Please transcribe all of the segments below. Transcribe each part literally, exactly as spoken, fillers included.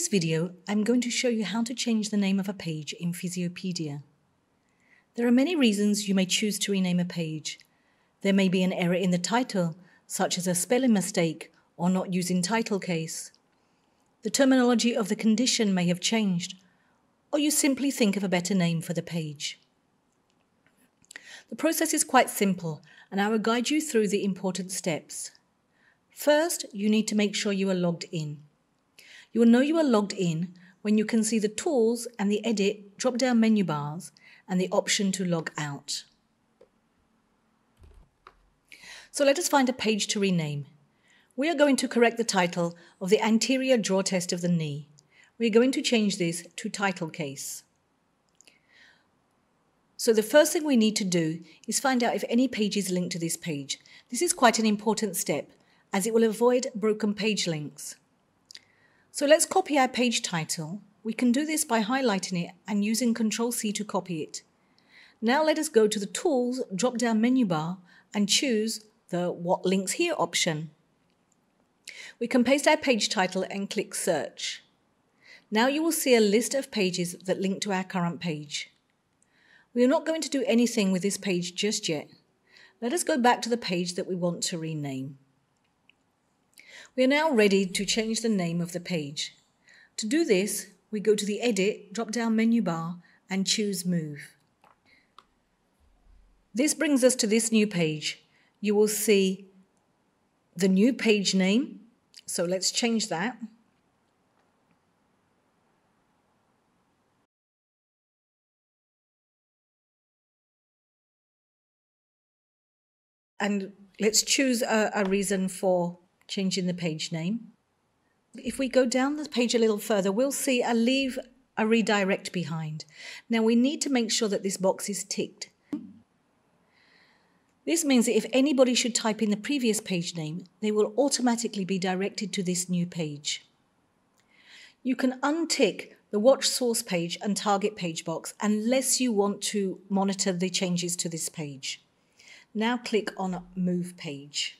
this video, I'm going to show you how to change the name of a page in Physiopedia. There are many reasons you may choose to rename a page. There may be an error in the title, such as a spelling mistake or not using title case. The terminology of the condition may have changed, or you simply think of a better name for the page. The process is quite simple, and I will guide you through the important steps. First, you need to make sure you are logged in. You will know you are logged in when you can see the Tools and the Edit drop-down menu bars and the option to log out. So let us find a page to rename. We are going to correct the title of the anterior draw test of the knee. We are going to change this to title case. So the first thing we need to do is find out if any page is linked to this page. This is quite an important step, as it will avoid broken page links. So let's copy our page title. We can do this by highlighting it and using control C to copy it. Now let us go to the Tools drop-down menu bar and choose the What Links Here option. We can paste our page title and click Search. Now you will see a list of pages that link to our current page. We are not going to do anything with this page just yet. Let us go back to the page that we want to rename. We are now ready to change the name of the page. To do this, we go to the Edit drop-down menu bar and choose Move. This brings us to this new page. You will see the new page name, so let's change that. And let's choose a, a reason for changing the page name. If we go down the page a little further, we'll see a leave a redirect behind. Now we need to make sure that this box is ticked. This means that if anybody should type in the previous page name, they will automatically be directed to this new page. You can untick the Watch Source page and Target page box unless you want to monitor the changes to this page. Now click on Move Page.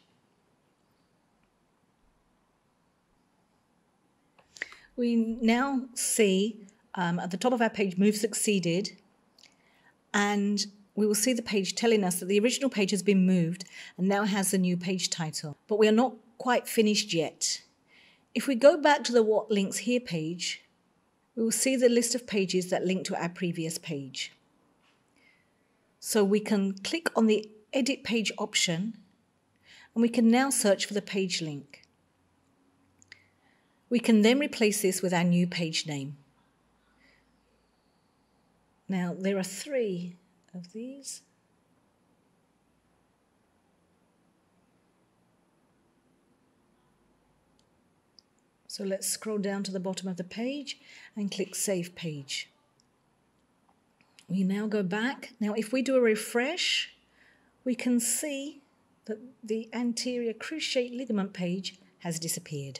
We now see um, at the top of our page, Move Succeeded, and we will see the page telling us that the original page has been moved and now has the new page title. But we are not quite finished yet. If we go back to the What Links Here page, we will see the list of pages that link to our previous page. So we can click on the Edit Page option, and we can now search for the page link. We can then replace this with our new page name. Now, there are three of these. So let's scroll down to the bottom of the page and click Save Page. We now go back. Now, if we do a refresh, we can see that the anterior cruciate ligament page has disappeared.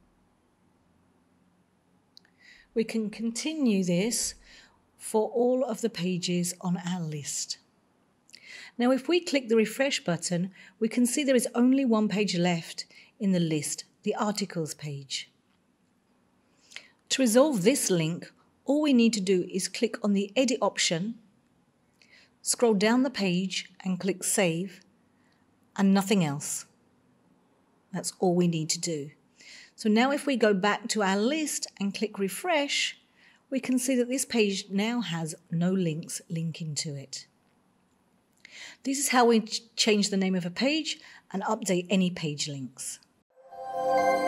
We can continue this for all of the pages on our list. Now, if we click the refresh button, we can see there is only one page left in the list, the articles page. To resolve this link, all we need to do is click on the Edit option, scroll down the page and click Save, and nothing else. That's all we need to do. So now if we go back to our list and click Refresh, we can see that this page now has no links linking to it. This is how we change the name of a page and update any page links.